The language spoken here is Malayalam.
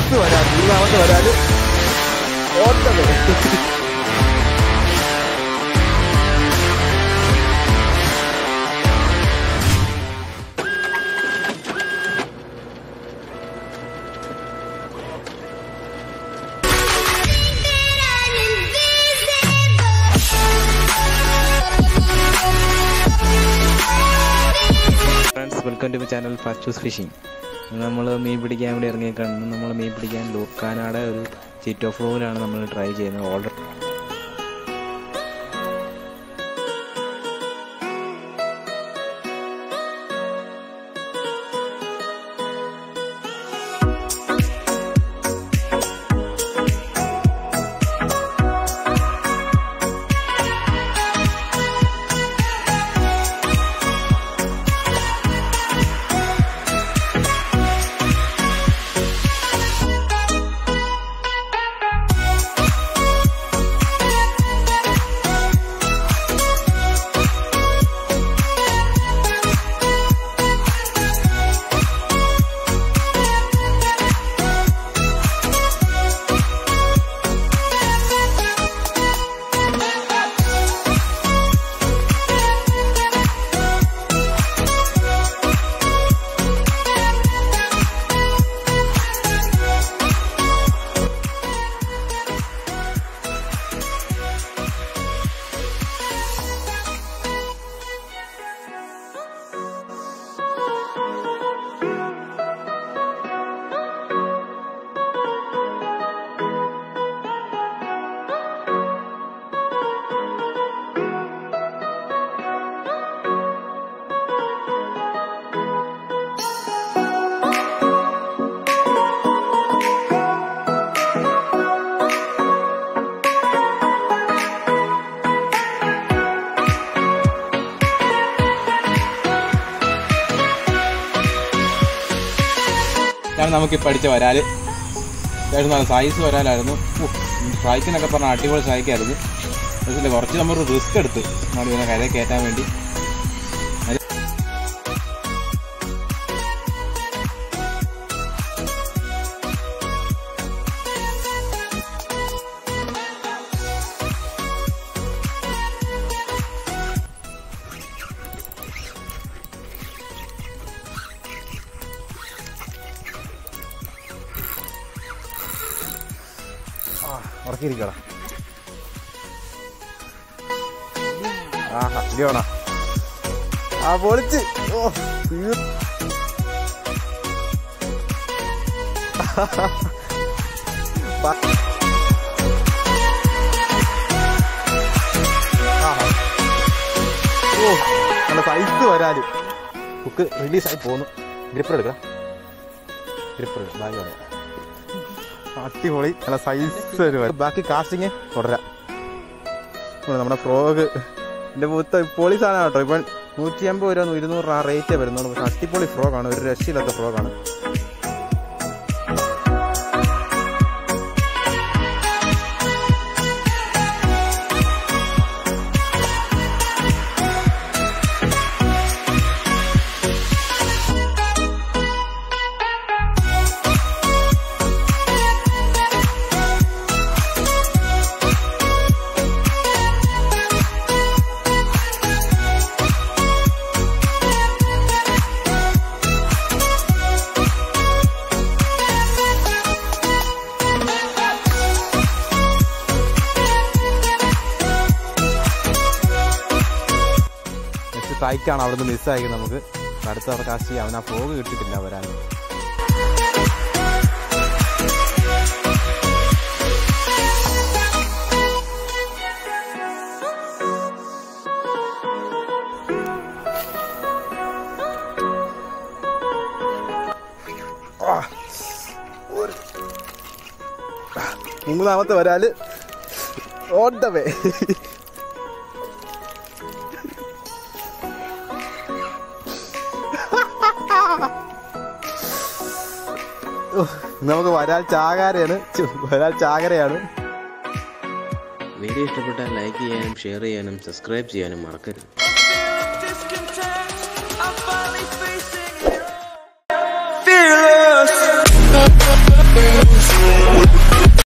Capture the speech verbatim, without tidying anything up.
സൈസ് വരാൻ മൂന്നാമത്തെ വരാല് ഓട്ടമേ. Welcome to my channel fast choose fishing. നമ്മൾ മീൻ പിടിക്കാൻ വേണ്ടി ഇറങ്ങിയേക്കാണ്. നമ്മൾ മീൻ പിടിക്കാൻ ലൂക്കാനാടെ ഒരു ചീറ്റ് ഓഫ് റോയിലാണ് നമ്മൾ ട്രൈ ചെയ്യുന്നത്. ഓൾറെഡി നമുക്ക് പഠിച്ച വരാല് അത്യാവശ്യം നല്ല സൈസ് വരാലായിരുന്നു. സ്ട്രൈക്കിനൊക്കെ പറഞ്ഞാൽ അടിപൊളി സ്ട്രൈക്കായിരുന്നു. പക്ഷേ കുറച്ച് നമ്മൾ റിസ്ക് എടുത്ത് നമ്മൾ ഇതിനെ കരയെ കയറ്റാൻ വേണ്ടി. ഉറക്കിയിരിക്കടാ. ആഹാ ഇടിയോണ ആ പൊളിച്ച്. ഓ ഓ നല്ല സൈസ് വരാല്. ബുക്ക് റിലീസായി പോന്നു. ഗ്രിപ്പർ എടുക്കാം. ഗ്രിപ്പർ എടുക്കാം. ബാഗ് പറയാം. അടിപൊളി നല്ല സൈസ് വരും. ബാക്കി കാസ്റ്റിങ് തുടരാം. നമ്മുടെ ഫ്രോഗ് എൻ്റെ മൂത്ത പൊളി സാധനമാണ് കേട്ടോ. ഇപ്പം നൂറ്റി അമ്പത് രൂപ ഇരുന്നൂറ് ആ റേറ്റേ വരുന്നുള്ളൂ. പക്ഷെ അടിപൊളി ഫ്രോഗാണ്. ഒരു രക്ഷയില്ലാത്ത ഫ്രോഗാണ്. സ്ട്രൈക്കാണ് അവിടുന്ന് മിസ്സായി. നമുക്ക് അടുത്ത അവിടെ കാശ് ചെയ്യാം. അവൻ ആ ഫ്രോഗ് കിട്ടിയിട്ടില്ല വരാൻ. മൂന്നാമത്തെ വരാല് ഓൺ ദ വേ. നമുക്ക് വരാൽ ചാകരയാണ്. വരാൽ ചാകരയാണ്. വീഡിയോ ഇഷ്ടപ്പെട്ടാൽ ലൈക്ക് ചെയ്യാനും ഷെയർ ചെയ്യാനും സബ്സ്ക്രൈബ് ചെയ്യാനും മറക്കരുത്.